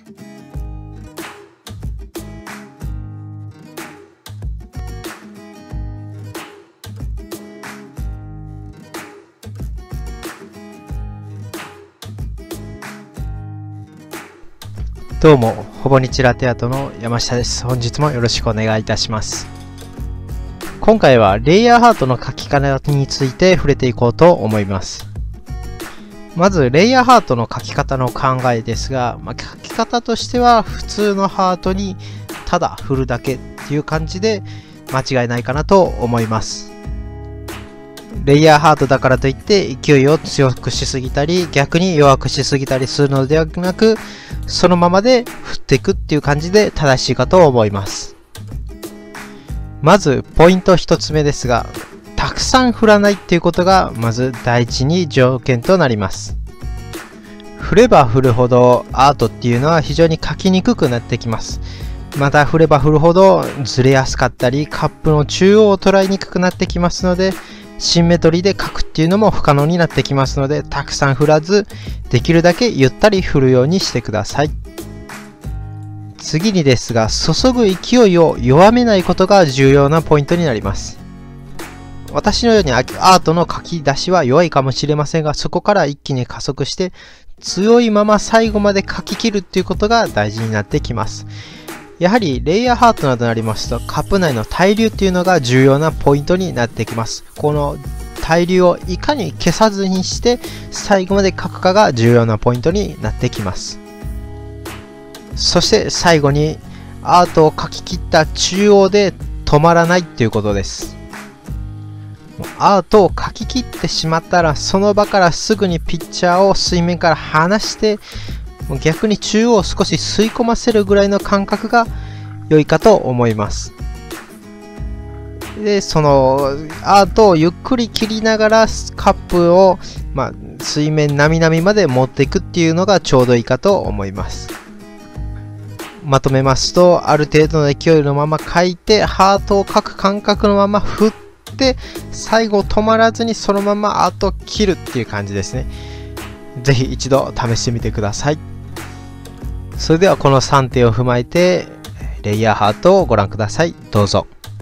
どうも、ほぼ日ラテアートの山下です。本日もよろしくお願いいたします。今回はレイヤーハートの描き方について触れていこうと思います。まず、レイヤーハートの描き方の考えですが、描き方としては普通のハートにただ振るだけっていう感じで間違いないかなと思います。レイヤーハートだからといって勢いを強くしすぎたり逆に弱くしすぎたりするのではなく、そのままで振っていくっていう感じで正しいかと思います。まずポイント1つ目ですが、たくさん振らないっていうことがまず第一に条件となります。振れば振るほどアートっていうのは非常に描きにくくなってきます。また振れば振るほどずれやすかったりカップの中央を捉えにくくなってきますので、シンメトリーで描くっていうのも不可能になってきますので、たくさん振らずできるだけゆったり振るようにしてください。次にですが、注ぐ勢いを弱めないことが重要なポイントになります。私のようにアートの書き出しは弱いかもしれませんが、そこから一気に加速して強いまま最後まで書き切るっていうことが大事になってきます。やはりレイヤーハートなどになりますと、カップ内の対流っていうのが重要なポイントになってきます。この対流をいかに消さずにして最後まで書くかが重要なポイントになってきます。そして最後にアートを書き切った中央で止まらないっていうことです。アートを書き切ってしまったら、その場からすぐにピッチャーを水面から離して逆に中央を少し吸い込ませるぐらいの感覚が良いかと思います。で、そのアートをゆっくり切りながらカップを、水面なみなみまで持っていくっていうのがちょうどいいかと思います。まとめますと、ある程度の勢いのまま書いて、ハートを描く感覚のまま振って、最後止まらずにそのままアートを切るっていう感じですね。ぜひ一度試してみてください。それではこの3点を踏まえてレイヤーハートをご覧ください。どうぞ。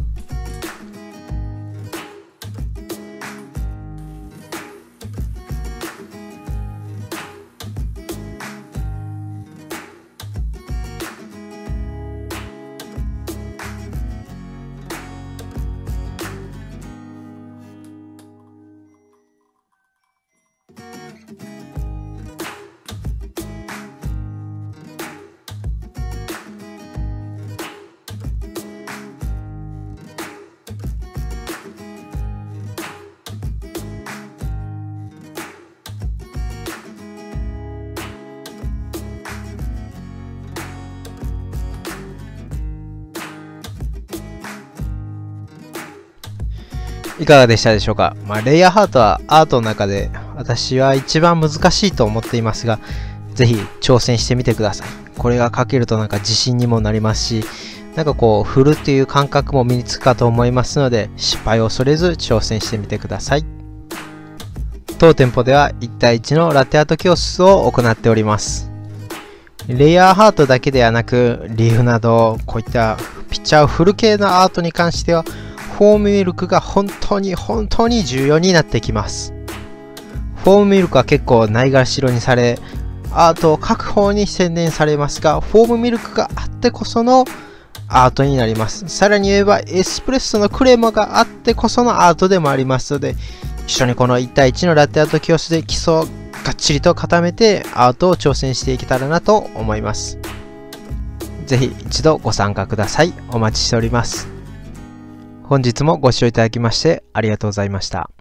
いかがでしたでしょうか。レイヤーハートはアートの中で私は一番難しいと思っていますが、ぜひ挑戦してみてください。これが書けると自信にもなりますし、振るっていう感覚も身につくかと思いますので、失敗を恐れず挑戦してみてください。当店舗では1対1のラテアート教室を行っております。レイヤーハートだけではなく、リーフなどこういったピッチャーを振る系のアートに関してはフォームミルクが本当に重要になってきます。フォームミルクは結構ないがしろにされ、アートを描く方に専念されますが、フォームミルクがあってこそのアートになります。さらに言えばエスプレッソのクレーマがあってこそのアートでもありますので、一緒にこの1対1のラテアート教室で基礎をがっちりと固めてアートを挑戦していけたらなと思います。ぜひ一度ご参加ください。お待ちしております。本日もご視聴いただきましてありがとうございました。